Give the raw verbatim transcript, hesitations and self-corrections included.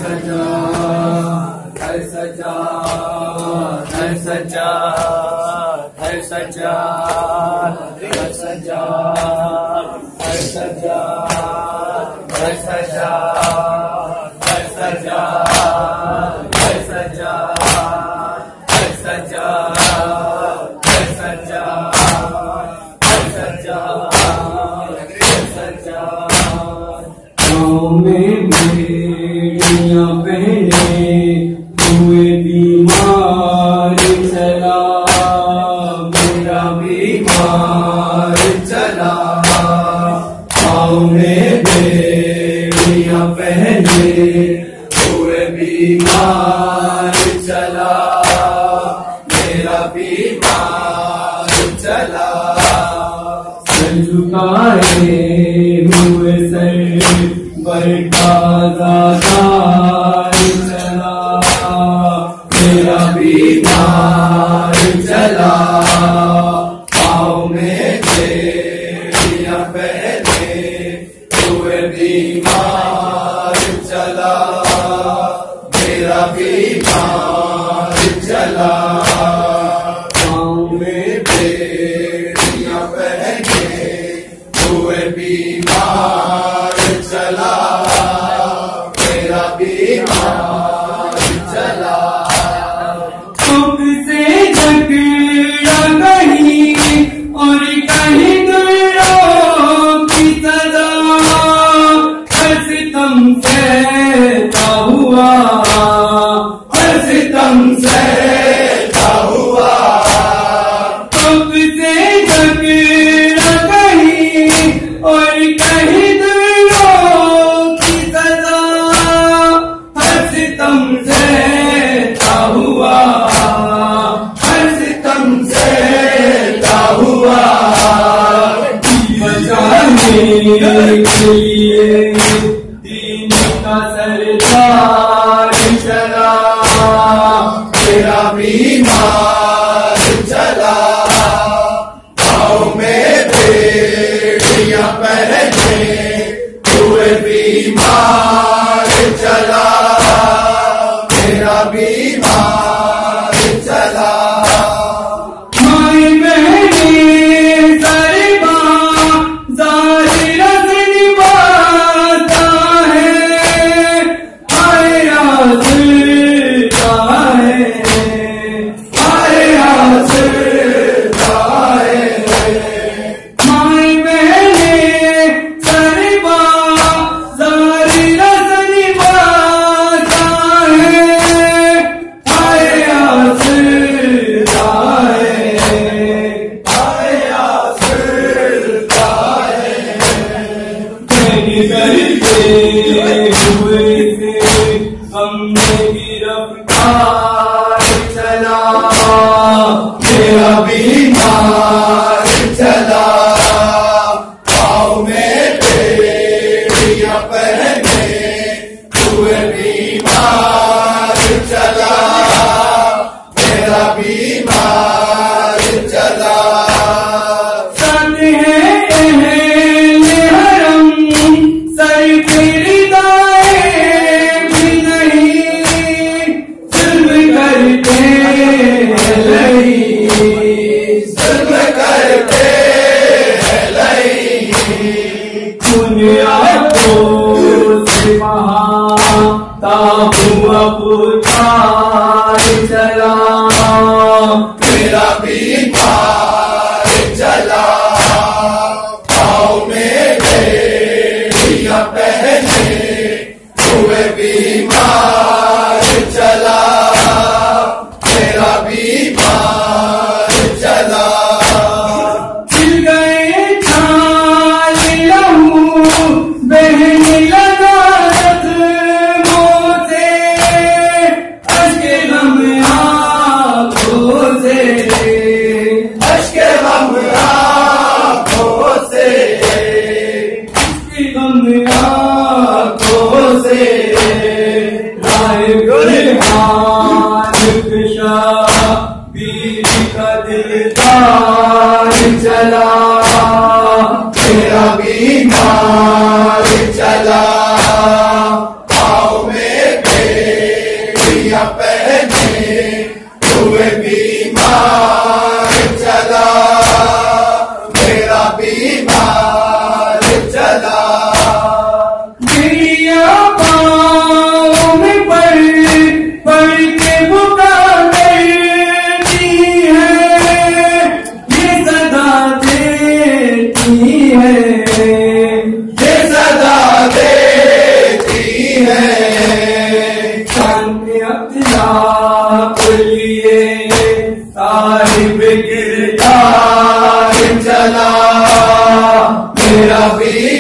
सजा घर सजा घर सजा घर सजा घर सजा घर सजा घर सजा घर सजा घर सजा घर सजा घर सजा घर सजा घर सजा गाँव में बेड़ियाँ पहने हुए बीमार चला मेरा बीमार चला गाँव में बेड़ियाँ पहने हुए बीमार चला मेरा बीमार चला सर झुकाए हुए सर बरका चला मेरा बीमार चला पाँव में बेड़ियाँ पहने हुए बीमार चला मेरा बीमार चला पाँव में बेड़ियाँ पहने हुए बीमार चला मेरा बीमार चला तुमसे झगड़ा कहीं और कहीं दूरों की सजा हर सितम सहता हुआ हर सितम सहता हुआ तुमसे झगड़ा कहीं और कहीं हुआ हर सितम सहता हुआ बचाने के लिए दीन का सरदार चला मेरा बीमार चला गाँव में बेड़ियाँ पहने हुए बीमार चला मेरा बीमार चला माई बहने सारे बाजार रजनी बाता है हाय आसरता है हाय आसरता है माई बहने सारे बाजार रजनी बाता हुए से हमने गिरफ्तार चला मेरा बीमार चला पाँव में बेड़ियाँ पहने हुए बीमार चला मेरा बीमार चला हुआ पुकार चला मेरा बीमार चला पाँव में बेड़ियाँ पहने हुए बीमार चला मेरा बीमार चला खिल गए छाल लहू बहन लगा जूतियां पहने हुए बीमार चला, मेरा बीमार चला। गिरिया पाँव में पड़ पड़ के पुकार करती है, ये सदा देती है, ये सदा देती है। शांति अपना लिए साहिब गिरदार चला, मेरा भी